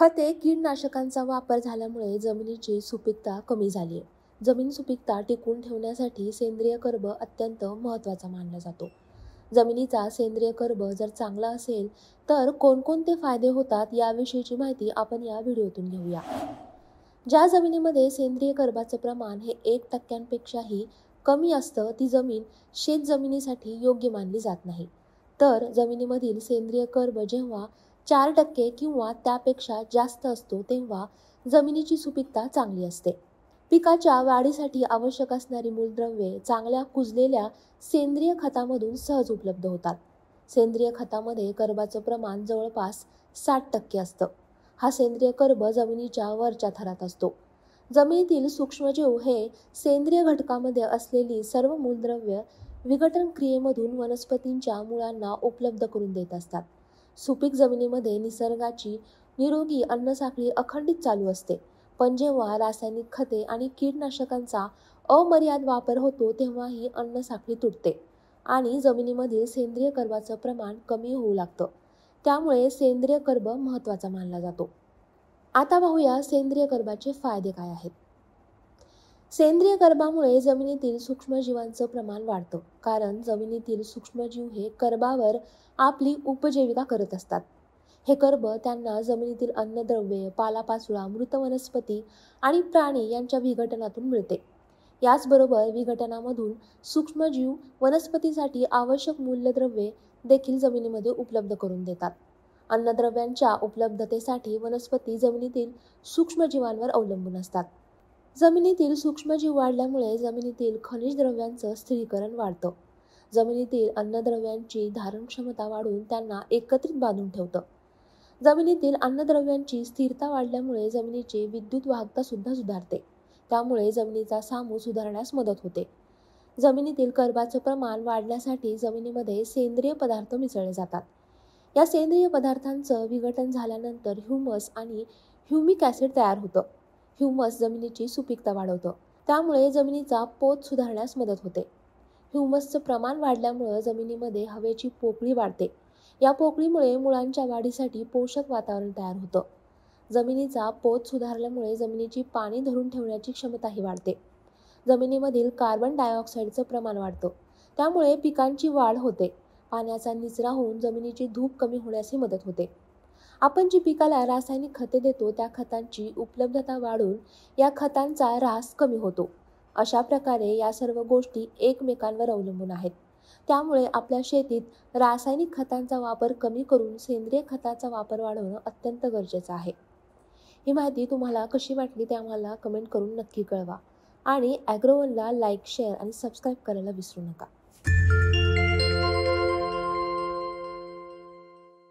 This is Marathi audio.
खते, कीटकनाशकांचा वापर झाल्यामुळे जमिनीची सुपीकता कमी झाली आहे. जमीन सुपीकता टिकवून ठेवण्यासाठी सेंद्रिय कर्ब अत्यंत महत्त्वाचा मानला जातो. जमिनीचा सेंद्रिय कर्ब जर चांगला असेल तर कोणकोणते फायदे होतात याविषयीची माहिती आपण या व्हिडिओतून घेऊया. ज्या जमिनीमध्ये सेंद्रिय कर्बाचं प्रमाण हे 1% कमी असतं ती जमीन शेत जमिनीसाठी योग्य मानली जात नाही. तर जमिनीमधील सेंद्रिय कर्ब जेव्हा 4% किंवा त्यापेक्षा जास्त असतो तेव्हा जमिनीची सुपीकता चांगली असते. पिकाच्या वाढीसाठी आवश्यक असणारी मूलद्रव्ये चांगल्या कुजलेल्या सेंद्रिय खतामधून सहज उपलब्ध होतात. सेंद्रिय खतामध्ये कर्बाचं प्रमाण जवळपास 60% असतं. हा सेंद्रिय कर्ब जमिनीच्या वरच्या थरात असतो. जमिनीतील सूक्ष्मजीव हे सेंद्रिय घटकामध्ये असलेली सर्व मूलद्रव्य विघटन क्रियेमधून वनस्पतींच्या मुळांना उपलब्ध करून देत असतात. सुपीक जमिनीमध्ये निसर्गाची निरोगी अन्नसाखळी अखंडित चालू असते. पण जेव्हा रासायनिक खते आणि कीटकनाशकांचा अमर्याद वापर होतो तेव्हा ही अन्नसाखळी तुटते आणि जमिनीमधील सेंद्रिय कर्बाचं प्रमाण कमी होऊ लागतं. त्यामुळे सेंद्रिय कर्ब महत्त्वाचा मानला जातो. आता पाहूया सेंद्रिय कर्बाचे फायदे काय आहेत. सेंद्रिय कर्बामुळे जमिनीतील सूक्ष्मजीवांचं प्रमाण वाढतं, कारण जमिनीतील सूक्ष्मजीव हे कर्बावर आपली उपजीविका करत असतात. हे कर्ब त्यांना जमिनीतील अन्नद्रव्ये, पालापाचोळा, मृत वनस्पती आणि प्राणी यांच्या विघटनातून मिळते. याचबरोबर विघटनामधून सूक्ष्मजीव वनस्पतीसाठी आवश्यक मूलद्रव्ये देखील जमिनीमध्ये उपलब्ध करून देतात. अन्नद्रव्यांच्या उपलब्धतेसाठी वनस्पती जमिनीतील सूक्ष्मजीवांवर अवलंबून असतात. जमिनीतील सूक्ष्मजीव वाढल्यामुळे जमिनीतील खनिज द्रव्यांचं स्थिरीकरण वाढतं. जमिनीतील अन्नद्रव्यांची धारण क्षमता वाढून त्यांना एकत्रित बांधून ठेवतं. जमिनीतील अन्नद्रव्यांची स्थिरता वाढल्यामुळे जमिनीची विद्युत वाहकता सुद्धा सुधारते. त्यामुळे जमिनीचा सामू सुधारण्यास मदत होते. जमिनीतील कर्बाचं प्रमाण वाढण्यासाठी जमिनीमध्ये सेंद्रिय पदार्थ मिसळले जातात. या सेंद्रिय पदार्थांचं विघटन झाल्यानंतर ह्यूमस आणि ह्यूमिक ॲसिड तयार होतं. ह्यूमस जमिनीची सुपीकता वाढवतं. त्यामुळे जमिनीचा पोत सुधारण्यास मदत होते. ह्यूमसचं प्रमाण वाढल्यामुळे जमिनीमध्ये हवेची पोकळी वाढते. या पोकळीमुळे मुळांच्या वाढीसाठी पोषक वातावरण तयार होतं. जमिनीचा पोत सुधारल्यामुळे जमिनीची पाणी धरून ठेवण्याची क्षमताही वाढते. जमिनीमधील कार्बन डायऑक्साईडचं प्रमाण वाढतं. त्यामुळे पिकांची वाढ होते. पाण्याचा निचरा होऊन जमिनीची धूप कमी होण्यासही मदत होते. आपण जी पिकाला रासायनिक खते देतो त्या खतांची उपलब्धता वाढून या खतांचा ऱ्हास कमी होतो. अशा प्रकारे या सर्व गोष्टी एकमेकांवर अवलंबून आहेत. त्यामुळे आपल्या शेतीत रासायनिक खतांचा वापर कमी करून सेंद्रिय खताचा वापर वाढवणं अत्यंत गरजेचं आहे. ही माहिती तुम्हाला कशी वाटली ते आम्हाला कमेंट करून नक्की कळवा आणि ॲग्रोवनला लाईक, शेअर आणि सबस्क्राईब करायला विसरू नका.